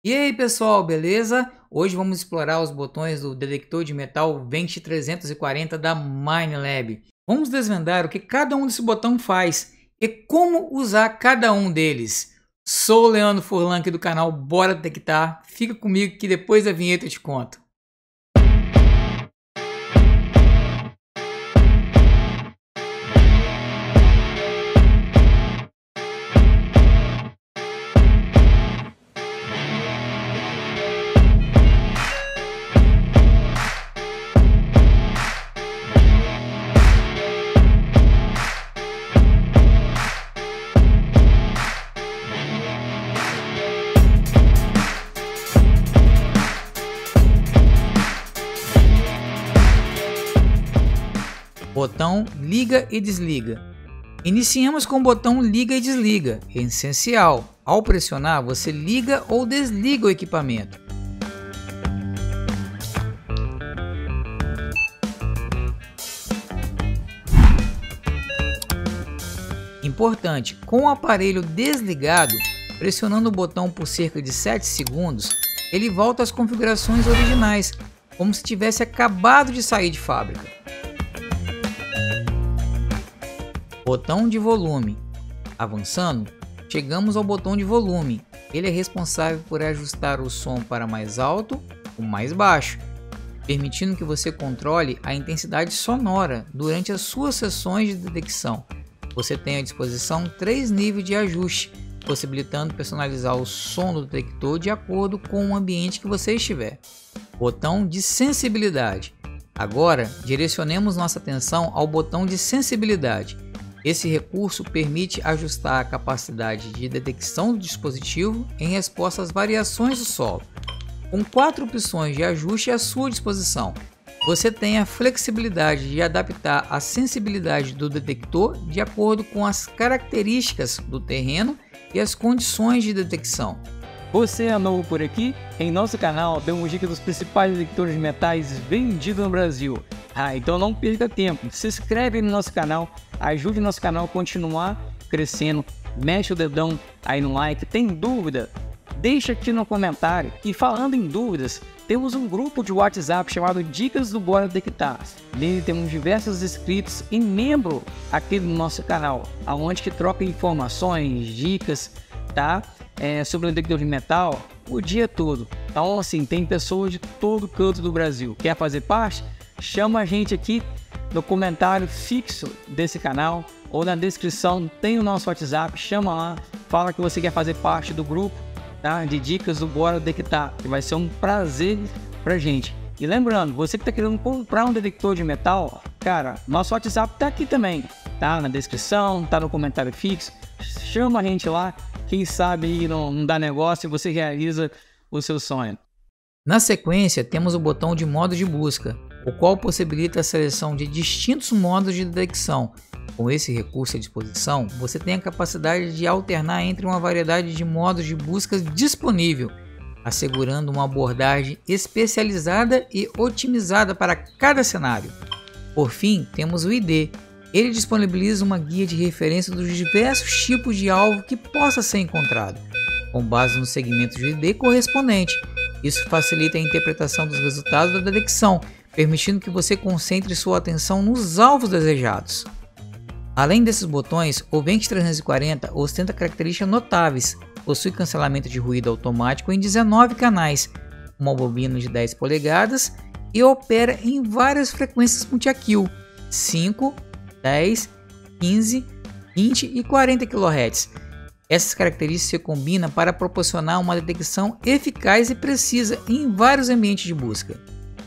E aí pessoal, beleza? Hoje vamos explorar os botões do detector de metal Venture 340 da Minelab. Vamos desvendar o que cada um desse botão faz e como usar cada um deles. Sou o Leandro Furlan aqui do canal Bora Detectar. Fica comigo que depois da vinheta eu te conto. Botão liga e desliga. Iniciamos com o botão liga e desliga, é essencial. Ao pressionar, você liga ou desliga o equipamento. Importante, com o aparelho desligado, pressionando o botão por cerca de 7 segundos, ele volta às configurações originais, como se tivesse acabado de sair de fábrica. Botão de volume. Avançando, chegamos ao botão de volume. Ele é responsável por ajustar o som para mais alto ou mais baixo, permitindo que você controle a intensidade sonora durante as suas sessões de detecção. Você tem à disposição 3 níveis de ajuste, possibilitando personalizar o som do detector de acordo com o ambiente que você estiver. Botão de sensibilidade. Agora, direcionemos nossa atenção ao botão de sensibilidade. Esse recurso permite ajustar a capacidade de detecção do dispositivo em resposta às variações do solo. Com 4 opções de ajuste à sua disposição, você tem a flexibilidade de adaptar a sensibilidade do detector de acordo com as características do terreno e as condições de detecção. Você é novo por aqui? Em nosso canal damos dicas dos principais detectores de metais vendidos no Brasil. Então não perca tempo, se inscreve no nosso canal, ajude nosso canal a continuar crescendo, mexe o dedão aí no like. Tem dúvida? Deixa aqui no comentário. E falando em dúvidas, temos um grupo de WhatsApp chamado Dicas do Bora Detectar. Nele temos diversos inscritos e membros aqui do nosso canal, aonde que troca informações, dicas, tá? Sobre o detector de metal o dia todo. Então assim, tem pessoas de todo canto do Brasil. Quer fazer parte? Chama a gente aqui no comentário fixo desse canal ou na descrição tem o nosso WhatsApp. Chama lá, fala que você quer fazer parte do grupo, tá? De dicas do Bora Detectar, que vai ser um prazer pra gente. E lembrando, você que tá querendo comprar um detector de metal, cara, nosso WhatsApp tá aqui também, tá? Na descrição, tá no comentário fixo. Chama a gente lá, quem sabe aí não dá negócio e você realiza o seu sonho. Na sequência, temos o botão de modo de busca, o qual possibilita a seleção de distintos modos de detecção. Com esse recurso à disposição, você tem a capacidade de alternar entre uma variedade de modos de busca disponível, assegurando uma abordagem especializada e otimizada para cada cenário. Por fim, temos o ID. Ele disponibiliza uma guia de referência dos diversos tipos de alvo que possa ser encontrado, com base no segmento de ID correspondente. Isso facilita a interpretação dos resultados da detecção, permitindo que você concentre sua atenção nos alvos desejados. Além desses botões, o Venture 340 ostenta características notáveis. Possui cancelamento de ruído automático em 19 canais, uma bobina de 10 polegadas e opera em várias frequências multi-kill, 5, 10, 15, 20 e 40 kHz. Essas características se combinam para proporcionar uma detecção eficaz e precisa em vários ambientes de busca.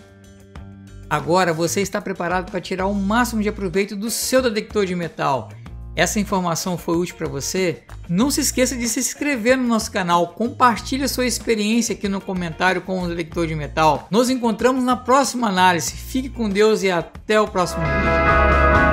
Agora você está preparado para tirar o máximo de aproveito do seu detector de metal. Essa informação foi útil para você? Não se esqueça de se inscrever no nosso canal, compartilhe a sua experiência aqui no comentário com o detector de metal. Nos encontramos na próxima análise. Fique com Deus e até o próximo vídeo.